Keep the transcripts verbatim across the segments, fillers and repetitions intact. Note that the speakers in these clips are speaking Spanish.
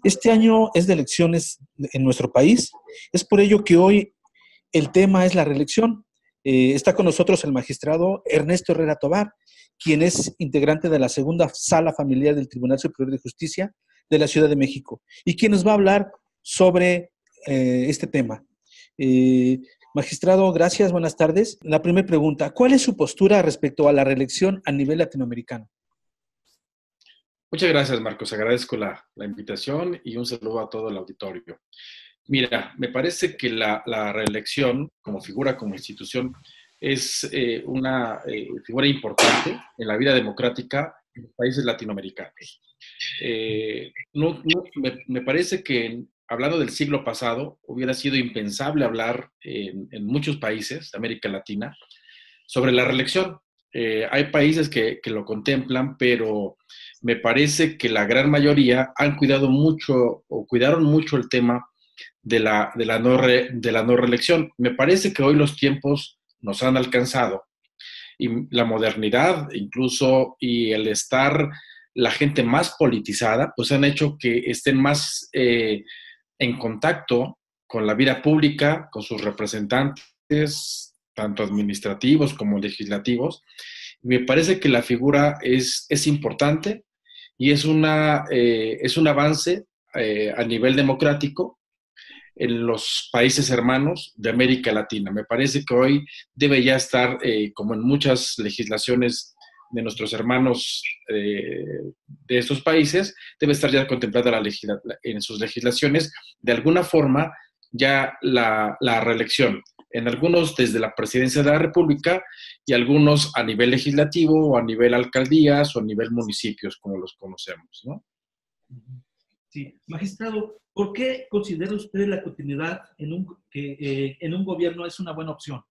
Este año es de elecciones en nuestro país. Es por ello que hoy el tema es la reelección. Eh, está con nosotros el magistrado Ernesto Herrera Tobar, quien es integrante de la segunda sala familiar del Tribunal Superior de Justicia de la Ciudad de México, y quien nos va a hablar sobre eh, este tema. Eh, magistrado, gracias, buenas tardes. La primera pregunta, ¿cuál es su postura respecto a la reelección a nivel latinoamericano? Muchas gracias, Marcos. Agradezco la, la invitación y un saludo a todo el auditorio. Mira, me parece que la, la reelección como figura, como institución, es eh, una eh, figura importante en la vida democrática en los países latinoamericanos. Eh, no, no, me, me parece que, hablando del siglo pasado, hubiera sido impensable hablar en, en muchos países de América Latina sobre la reelección. Eh, hay países que, que lo contemplan, pero me parece que la gran mayoría han cuidado mucho o cuidaron mucho el tema de la, de la, no, re, de la no reelección. Me parece que hoy los tiempos nos han alcanzado y la modernidad incluso y el estar la gente más politizada, pues han hecho que estén más eh, en contacto con la vida pública, con sus representantes, tanto administrativos como legislativos. Me parece que la figura es, es importante y es, una, eh, es un avance eh, a nivel democrático en los países hermanos de América Latina. Me parece que hoy debe ya estar, eh, como en muchas legislaciones de nuestros hermanos eh, de estos países, debe estar ya contemplada la legisla en sus legislaciones, de alguna forma, ya la, la reelección. En algunos desde la presidencia de la República y algunos a nivel legislativo o a nivel alcaldías o a nivel municipios, como los conocemos, ¿no? Sí. Magistrado, ¿por qué considera usted la continuidad en un, que, eh, en un gobierno es una buena opción?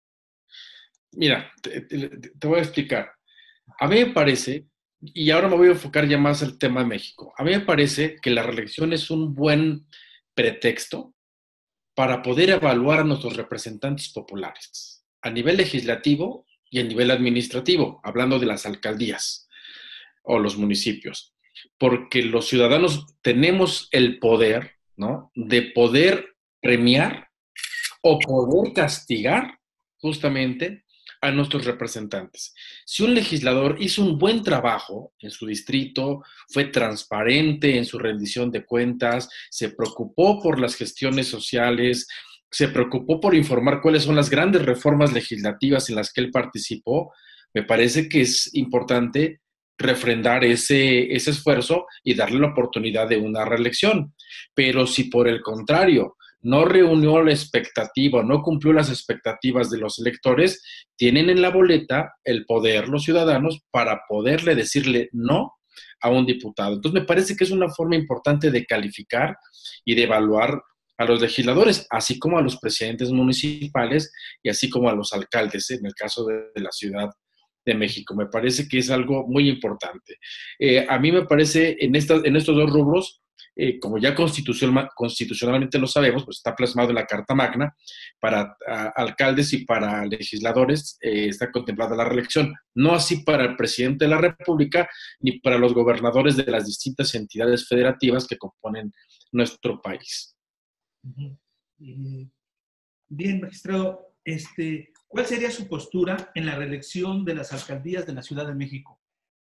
Mira, te, te, te voy a explicar. A mí me parece, y ahora me voy a enfocar ya más al tema de México, a mí me parece que la reelección es un buen pretexto para poder evaluar a nuestros representantes populares, a nivel legislativo y a nivel administrativo, hablando de las alcaldías o los municipios, porque los ciudadanos tenemos el poder, ¿no?, de poder premiar o poder castigar justamente a nuestros representantes. Si un legislador hizo un buen trabajo en su distrito, fue transparente en su rendición de cuentas, se preocupó por las gestiones sociales, se preocupó por informar cuáles son las grandes reformas legislativas en las que él participó, me parece que es importante refrendar ese, ese esfuerzo y darle la oportunidad de una reelección. Pero si por el contrario no reunió la expectativa, no cumplió las expectativas de los electores, tienen en la boleta el poder los ciudadanos para poderle decirle no a un diputado. Entonces me parece que es una forma importante de calificar y de evaluar a los legisladores, así como a los presidentes municipales y así como a los alcaldes, en el caso de, de la Ciudad de México. Me parece que es algo muy importante. Eh, a mí me parece en, esta, en estos dos rubros, Eh, como ya constitucional, constitucionalmente lo sabemos, pues está plasmado en la Carta Magna, para a, alcaldes y para legisladores eh, está contemplada la reelección. No así para el presidente de la República ni para los gobernadores de las distintas entidades federativas que componen nuestro país. Uh-huh. eh, bien, magistrado, este, ¿cuál sería su postura en la reelección de las alcaldías de la Ciudad de México?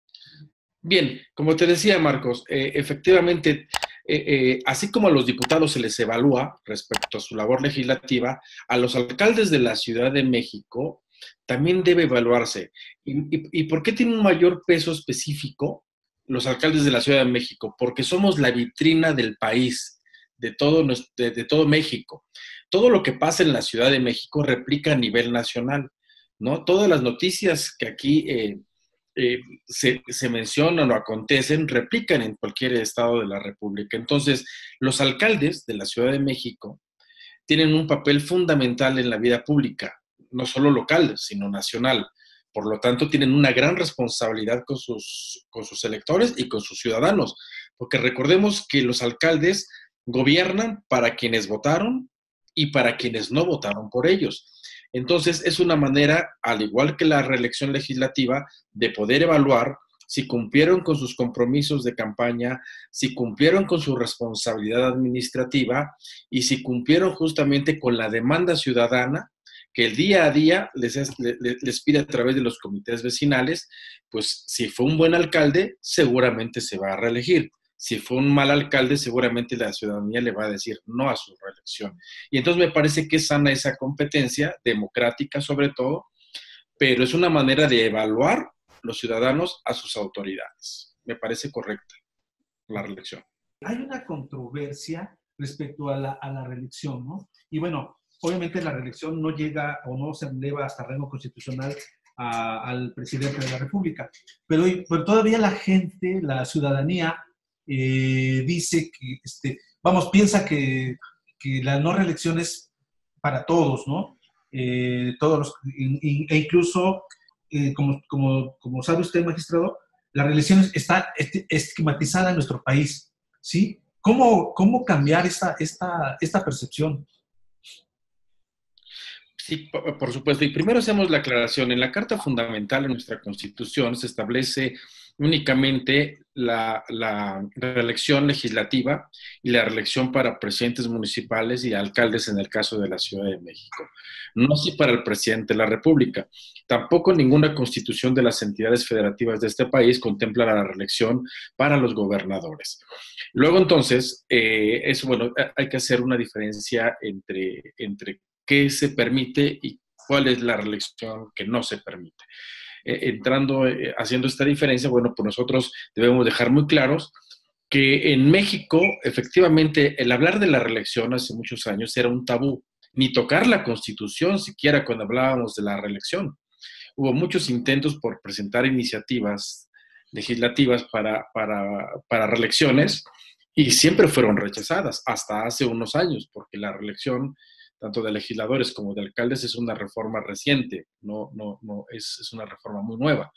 Bien, como te decía, Marcos, eh, efectivamente, eh, eh, así como a los diputados se les evalúa respecto a su labor legislativa, a los alcaldes de la Ciudad de México también debe evaluarse. ¿Y, y, y por qué tiene un mayor peso específico los alcaldes de la Ciudad de México? Porque somos la vitrina del país, de todo, de, de todo México. Todo lo que pasa en la Ciudad de México replica a nivel nacional, ¿no? Todas las noticias que aquí eh, Eh, se, se mencionan o acontecen, replican en cualquier estado de la República. Entonces, los alcaldes de la Ciudad de México tienen un papel fundamental en la vida pública, no solo local, sino nacional. Por lo tanto, tienen una gran responsabilidad con sus, con sus electores y con sus ciudadanos, porque recordemos que los alcaldes gobiernan para quienes votaron y para quienes no votaron por ellos. Entonces, es una manera, al igual que la reelección legislativa, de poder evaluar si cumplieron con sus compromisos de campaña, si cumplieron con su responsabilidad administrativa y si cumplieron justamente con la demanda ciudadana que el día a día les, es, les, les pide a través de los comités vecinales. Pues si fue un buen alcalde, seguramente se va a reelegir. Si fue un mal alcalde, seguramente la ciudadanía le va a decir no a su reelección. Y entonces me parece que es sana esa competencia, democrática sobre todo, pero es una manera de evaluar los ciudadanos a sus autoridades. Me parece correcta la reelección. Hay una controversia respecto a la, a la reelección, ¿no? Y bueno, obviamente la reelección no llega o no se eleva hasta rango constitucional a, al presidente de la República, pero, pero todavía la gente, la ciudadanía, eh, dice que, este, vamos, piensa que, que la no reelección es para todos, ¿no? Eh, todos los, e incluso, eh, como, como, como sabe usted, magistrado, la reelección está estigmatizada en nuestro país, ¿sí? ¿Cómo, cómo cambiar esta, esta, esta percepción? Sí, por supuesto. Y primero hacemos la aclaración. En la Carta Fundamental de nuestra Constitución se establece únicamente la, la reelección legislativa y la reelección para presidentes municipales y alcaldes en el caso de la Ciudad de México. No así para el presidente de la República. Tampoco ninguna constitución de las entidades federativas de este país contempla la reelección para los gobernadores. Luego, entonces, eh, es bueno, hay que hacer una diferencia entre, entre qué se permite y cuál es la reelección que no se permite. Eh, entrando, eh, haciendo esta diferencia, bueno, pues nosotros debemos dejar muy claros que en México, efectivamente, el hablar de la reelección hace muchos años era un tabú, ni tocar la Constitución siquiera cuando hablábamos de la reelección. Hubo muchos intentos por presentar iniciativas legislativas para, para, para reelecciones y siempre fueron rechazadas, hasta hace unos años, porque la reelección tanto de legisladores como de alcaldes es una reforma reciente, no, no, no es, es una reforma muy nueva.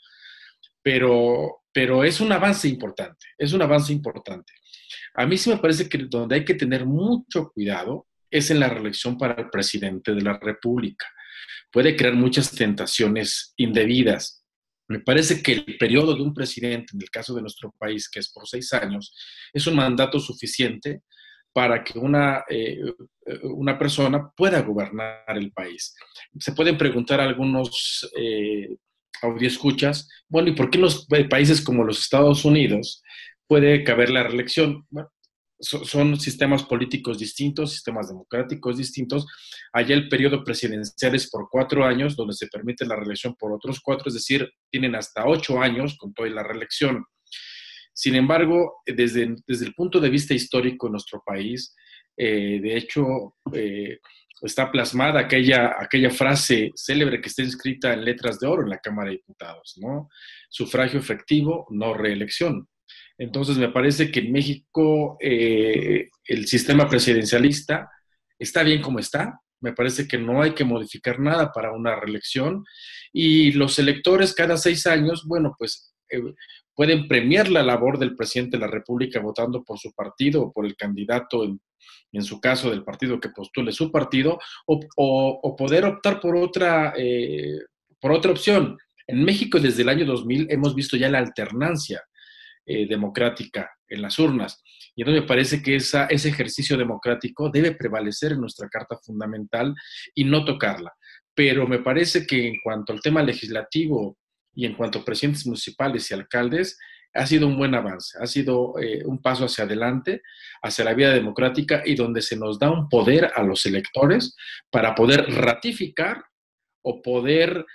Pero, pero es un avance importante, es un avance importante. A mí sí me parece que donde hay que tener mucho cuidado es en la reelección para el presidente de la República. Puede crear muchas tentaciones indebidas. Me parece que el periodo de un presidente, en el caso de nuestro país, que es por seis años, es un mandato suficiente para que una, eh, una persona pueda gobernar el país. Se pueden preguntar algunos eh, audioescuchas, bueno, ¿y por qué en los países como los Estados Unidos puede caber la reelección? Bueno, so, son sistemas políticos distintos, sistemas democráticos distintos. Allá el periodo presidencial es por cuatro años, donde se permite la reelección por otros cuatro, es decir, tienen hasta ocho años con toda la reelección. Sin embargo, desde, desde el punto de vista histórico en nuestro país, eh, de hecho, eh, está plasmada aquella, aquella frase célebre que está inscrita en letras de oro en la Cámara de Diputados, ¿no? Sufragio efectivo, no reelección. Entonces, me parece que en México eh, el sistema presidencialista está bien como está. Me parece que no hay que modificar nada para una reelección. Y los electores cada seis años, bueno, pues eh, pueden premiar la labor del presidente de la República votando por su partido o por el candidato, en, en su caso, del partido que postule su partido, o, o, o poder optar por otra, eh, por otra opción. En México, desde el año dos mil, hemos visto ya la alternancia eh, democrática en las urnas. Y entonces me parece que esa, ese ejercicio democrático debe prevalecer en nuestra Carta Fundamental y no tocarla. Pero me parece que en cuanto al tema legislativo y en cuanto a presidentes municipales y alcaldes, ha sido un buen avance, ha sido eh, un paso hacia adelante, hacia la vida democrática y donde se nos da un poder a los electores para poder ratificar o poder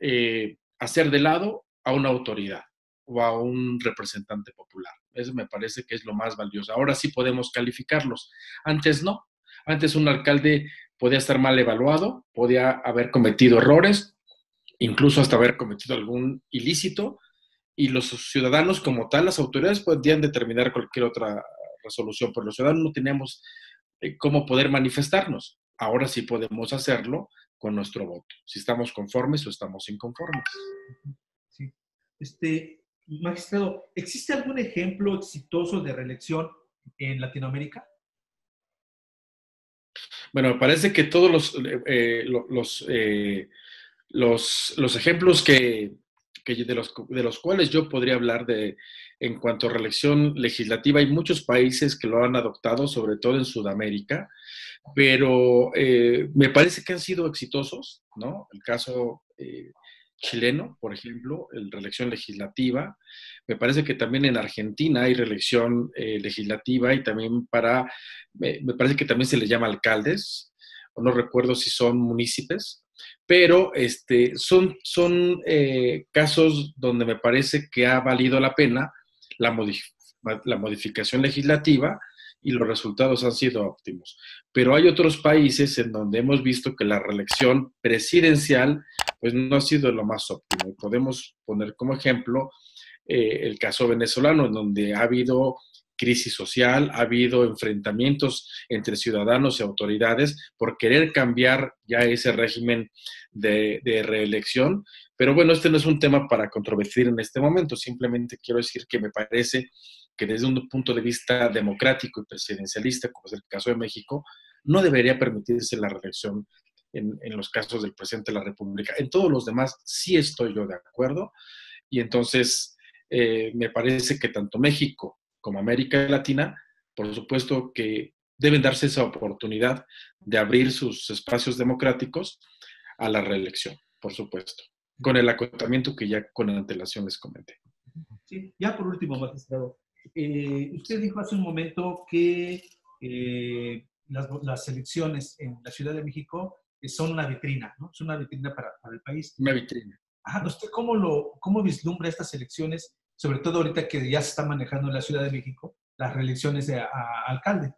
eh, hacer de lado a una autoridad o a un representante popular. Eso me parece que es lo más valioso. Ahora sí podemos calificarlos. Antes no. Antes un alcalde podía estar mal evaluado, podía haber cometido errores, incluso hasta haber cometido algún ilícito, y los ciudadanos como tal, las autoridades podían determinar cualquier otra resolución, pero los ciudadanos no teníamos eh, cómo poder manifestarnos. Ahora sí podemos hacerlo con nuestro voto, si estamos conformes o estamos inconformes. Sí. Este, magistrado, ¿existe algún ejemplo exitoso de reelección en Latinoamérica? Bueno, me parece que todos los, eh, los, eh, los, los ejemplos que, que de, los, de los cuales yo podría hablar de, en cuanto a reelección legislativa. Hay muchos países que lo han adoptado, sobre todo en Sudamérica, pero eh, me parece que han sido exitosos, ¿no? El caso eh, chileno, por ejemplo, la reelección legislativa. Me parece que también en Argentina hay reelección eh, legislativa y también para, me, me parece que también se les llama alcaldes, o no recuerdo si son municipios, pero este, son, son eh, casos donde me parece que ha valido la pena la, modif la modificación legislativa y los resultados han sido óptimos. Pero hay otros países en donde hemos visto que la reelección presidencial pues no ha sido lo más óptimo. Podemos poner como ejemplo eh, el caso venezolano, en donde ha habido crisis social, ha habido enfrentamientos entre ciudadanos y autoridades por querer cambiar ya ese régimen de, de reelección. Pero bueno, este no es un tema para controvertir en este momento, simplemente quiero decir que me parece que desde un punto de vista democrático y presidencialista, como es el caso de México, no debería permitirse la reelección en, en los casos del presidente de la República. En todos los demás sí estoy yo de acuerdo, y entonces eh, me parece que tanto México como América Latina, por supuesto que deben darse esa oportunidad de abrir sus espacios democráticos a la reelección, por supuesto, con el acotamiento que ya con antelación les comenté. Sí, ya por último, magistrado, eh, usted dijo hace un momento que eh, las, las elecciones en la Ciudad de México son una vitrina, ¿no? Es una vitrina para, para el país. Una vitrina. Ajá, ¿usted cómo, lo, cómo vislumbra estas elecciones, sobre todo ahorita que ya se está manejando en la Ciudad de México, las reelecciones de a, a alcalde?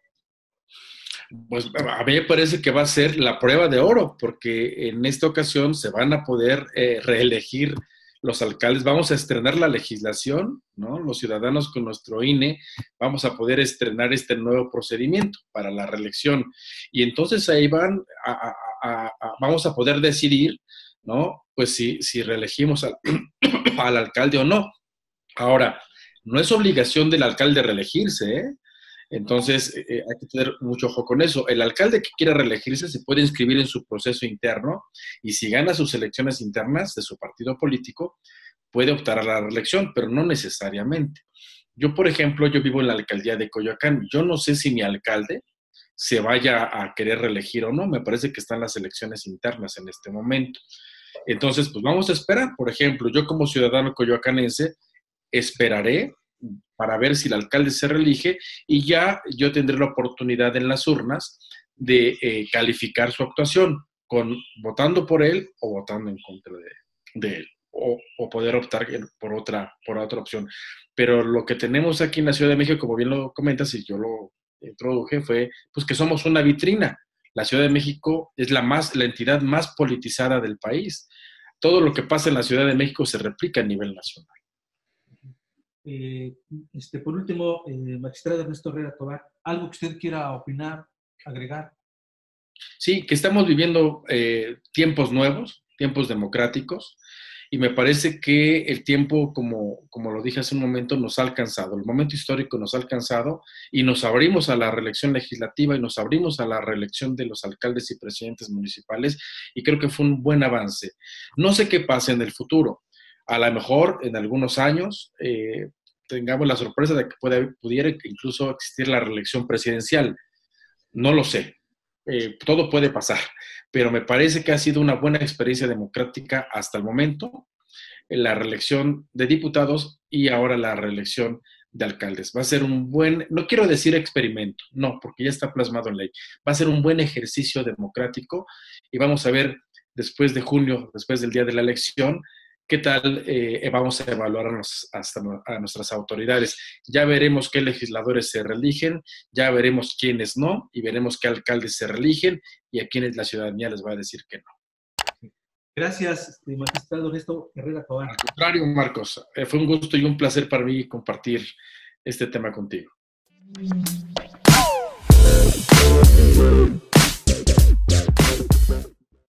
Pues a mí me parece que va a ser la prueba de oro, porque en esta ocasión se van a poder eh, reelegir los alcaldes. Vamos a estrenar la legislación, ¿no? Los ciudadanos con nuestro I N E vamos a poder estrenar este nuevo procedimiento para la reelección. Y entonces ahí van a, a, a, a vamos a poder decidir, ¿no? Pues si, si reelegimos al, al alcalde o no. Ahora, no es obligación del alcalde reelegirse, ¿eh? Entonces, eh, hay que tener mucho ojo con eso. El alcalde que quiera reelegirse se puede inscribir en su proceso interno y si gana sus elecciones internas de su partido político, puede optar a la reelección, pero no necesariamente. Yo, por ejemplo, yo vivo en la alcaldía de Coyoacán. Yo no sé si mi alcalde se vaya a querer reelegir o no. Me parece que están las elecciones internas en este momento. Entonces, pues vamos a esperar. Por ejemplo, yo como ciudadano coyoacanense esperaré para ver si el alcalde se reelige y ya yo tendré la oportunidad en las urnas de eh, calificar su actuación, con votando por él o votando en contra de, de él, o, o poder optar por otra, por otra opción. Pero lo que tenemos aquí en la Ciudad de México, como bien lo comentas y yo lo introduje, fue pues que somos una vitrina. La Ciudad de México es la, más, la entidad más politizada del país. Todo lo que pasa en la Ciudad de México se replica a nivel nacional. Eh, este, por último, eh, magistrado Ernesto Herrera Tobar, ¿algo que usted quiera opinar, agregar? Sí, que estamos viviendo eh, tiempos nuevos, tiempos democráticos, y me parece que el tiempo, como, como lo dije hace un momento, nos ha alcanzado, el momento histórico nos ha alcanzado y nos abrimos a la reelección legislativa y nos abrimos a la reelección de los alcaldes y presidentes municipales, y creo que fue un buen avance. No sé qué pase en el futuro. A lo mejor en algunos años eh, tengamos la sorpresa de que puede, pudiera incluso existir la reelección presidencial. No lo sé. Eh, todo puede pasar, pero me parece que ha sido una buena experiencia democrática hasta el momento, en la reelección de diputados y ahora la reelección de alcaldes. Va a ser un buen, no quiero decir experimento, no, porque ya está plasmado en ley. Va a ser un buen ejercicio democrático y vamos a ver después de junio, después del día de la elección, qué tal eh, vamos a evaluar a, nos, hasta a nuestras autoridades. Ya veremos qué legisladores se reeligen, ya veremos quiénes no, y veremos qué alcaldes se reeligen y a quienes la ciudadanía les va a decir que no. Gracias, este, magistrado Ernesto Herrera Tobar. Al contrario, Marcos, eh, fue un gusto y un placer para mí compartir este tema contigo.